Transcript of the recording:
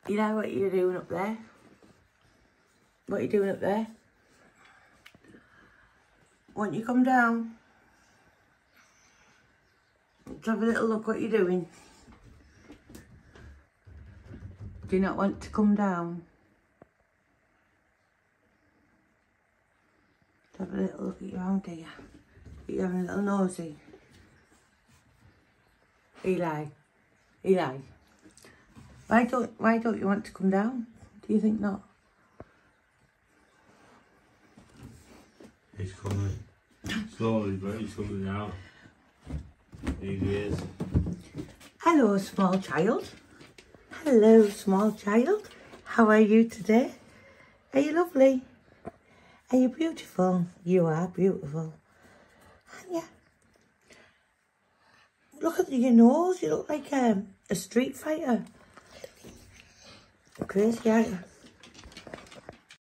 Eli, what are you doing up there? What are you doing up there? Won't you come down? Let's have a little look what you're doing. Do you not want to come down? Let's have a little look at your hand, dear. You're having a little nosy. Eli. Eli. Why don't you want to come down? Do you think not? He's coming. Slowly, but he's coming down. Here he is. Hello, small child. Hello, small child. How are you today? Are you lovely? Are you beautiful? You are beautiful. Aren't you? Look at your nose. You look like a street fighter. Crazy, aren't you?